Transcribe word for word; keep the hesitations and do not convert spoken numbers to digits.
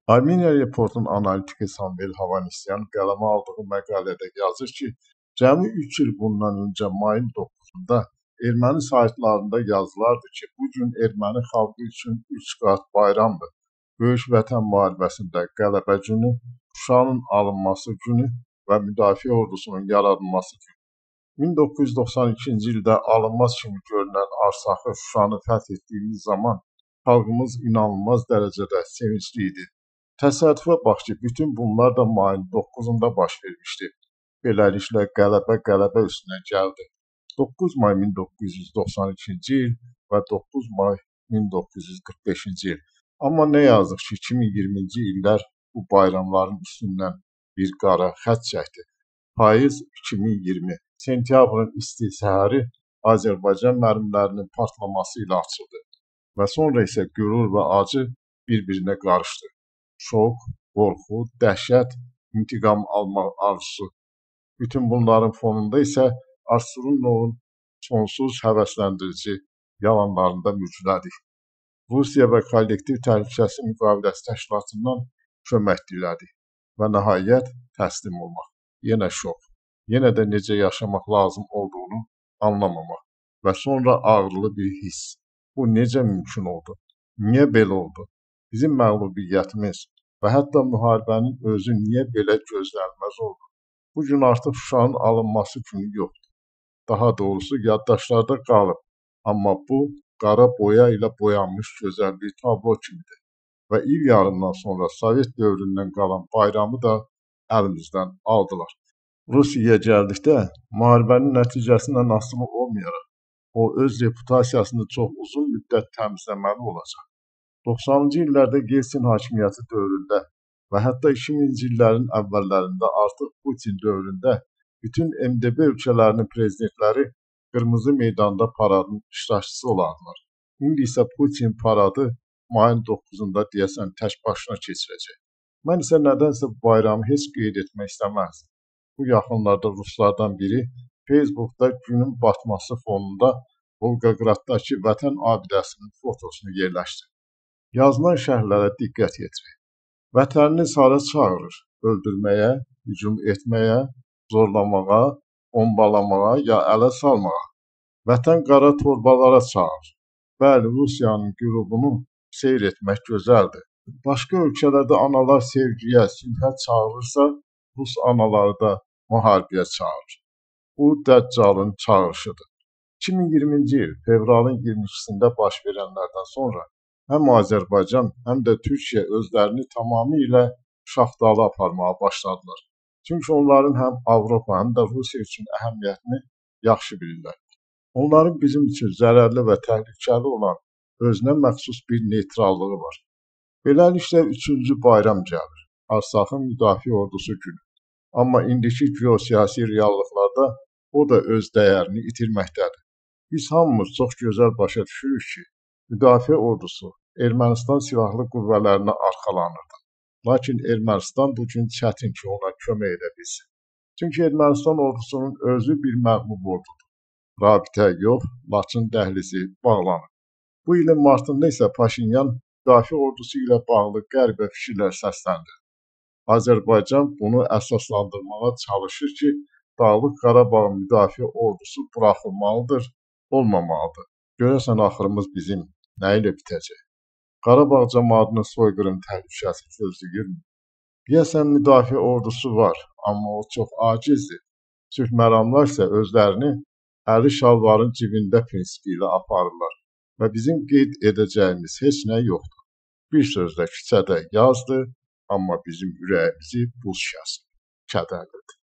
Armeniya Report'un analitiki Samvel Havanisyan qələmə aldığı məqalədə yazır ki, cəmi üç il bundan öncə mayın doqquzunda erməni saytlarında yazılardı ki, bu gün erməni xalqı üçün üç qat bayramdır. Böyük Vətən müharibəsində qələbə günü, Şuşanın alınması günü və müdafiə ordusunun yaradılması günü. min doqquz yüz doxsan ikinci ildə alınmaz kimi görünən Arsaxı, Şuşanı fəth etdiyimiz zaman xalqımız inanılmaz dərəcədə sevincli idi. Təsadüfə bax ki, bütün bunlar da mayın doqquzunda baş vermişdi. Beləliklə qələbə qələbə üstünə gəldi. doqquz may min doqquz yüz doxsan ikinci il və doqquz may min doqquz yüz qırx beşinci il. Amma nə yazıq ki, iki min iyirminci illər bu bayramların üstündən bir qara xətt çəkdi. Payız iki min iyirmi, sentyabrın isti səhəri Azərbaycan mərmilərinin partlaması ilə açıldı və sonra isə qürur və acı bir-birinə qarışdı. Şok, qorxu, dəhşət, intiqam almaq arzusu. Bütün bunların fonunda isə Arsurunovun sonsuz həvəsləndirici yalanlarında müjlədik. Rusiya və kollektiv təhlükəsizlik müqaviləsi təşkilatından kömək dilədik və nəhayət təslim olmaq. Yenə şok, yenə də necə yaşamaq lazım olduğunu anlamamaq və sonra ağrılı bir hiss. Bu necə mümkün oldu? Niyə belə oldu? Bizim məğlubiyyətimiz və hətta müharibənin özü niyə belə gözlənilməz oldu? Bugün artıq Şuşanın alınması günü yoxdur. Daha doğrusu yaddaşlarda qalıb, amma bu qara boya ilə boyanmış gözəl bir tablo kimidir. Və il yarımdan sonra Sovet dövründən qalan bayramı da əlimizdən aldılar. Rusiyaya gəldikdə müharibənin nəticəsindən asılı olmayaraq, o öz reputasiyasını çox uzun müddət təmizləməli olacaq. doxsanıncı illərdə Yeltsin hakimiyyəti dövründə və hətta iki minci illərin əvvəllərində artıq Putin dövründə bütün M D B ölkələrinin prezidentləri Qırmızı Meydanda paradın iştirakçısı olardılar. İndi isə Putin paradı mayın doqquzunda deyəsən tək başına keçirəcək. Mən isə nədənsə bu bayramı heç qeyd etmək istəməzdim. Bu yaxınlarda ruslardan biri Facebookda günün batması fonunda Volqoqraddakı Vətən abidəsinin fotosunu yerləşdirdi. Yazılan şərhlərə diqqət yetirin. Vətənini sarı çağırır, öldürməyə, hücum etməyə, zorlamağa, bombalamağa ya ələ salmağa. Vətən qara torbalara çağırır. Bəli, Rusiyanın qürubunu seyr etmək gözəldir. Başqa ölkələrdə analar sevgiyə, sülhə çağırırsa, Rus anaları da müharibəyə çağırır. Bu Dəccalın çağırışıdır. iki min iyirminci il fevralın iyirmi ikisində baş verənlərdən sonra həm Azərbaycan, həm də Türkiyə özlərini tamamilə şaxtalı aparmağa başladılar. Çünki onların həm Avropa, həm də Rusiya üçün əhəmiyyətini yaxşı bilirlər. Onların bizim üçün zərərli və təhlükəli olan özünə məxsus bir neytrallığı var. Beləliklə üçüncü bayram gəlir, Arsaxın müdafiə ordusu günü. Amma indiki geosiyasi reallıqlarda o da öz dəyərini itirməkdədir. Biz hamımız çox gözəl başa düşürük ki, müdafiə ordusu Ermənistan silahlı qüvvələrinə arxalanırdı. Lakin Ermənistan bugün çətin ki, ona kömək edə bilsin. Çünki Ermənistan ordusunun özü bir məğlub ordudur. Rabitə yox, Laçın dəhlizi bağlanır. Bu ilin martında isə Paşinyan müdafiə ordusu ilə bağlı qəribə fikirlər səsləndirdi. Azərbaycan bunu əsaslandırmağa çalışır ki, Dağlıq Qarabağ müdafiə ordusu buraxılmalıdır, olmamalıdır. Görəsən axırımız bizim nə ilə bitəcək? Qarabağ cəmaatının soyqırım təhlükəsi gözləyirmi? Deyəsən müdafiə ordusu var, amma o çox acizdir. Sülhməramlar isə özlərini əli şalvarın cibində prinsipi ilə aparırlar və bizim qeyd edəcəyimiz heç nə yoxdur. Bir sözlə küçədə yazdır, amma bizim ürəyimizi buz şəsi kədərlidir.